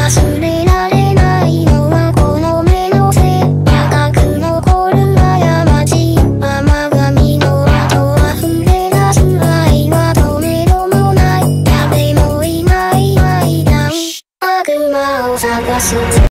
忘れられないのはこの目のせい。高く残る過ち、甘神の後溢れ出す愛は止めどもない。誰もいない間に悪魔を探す。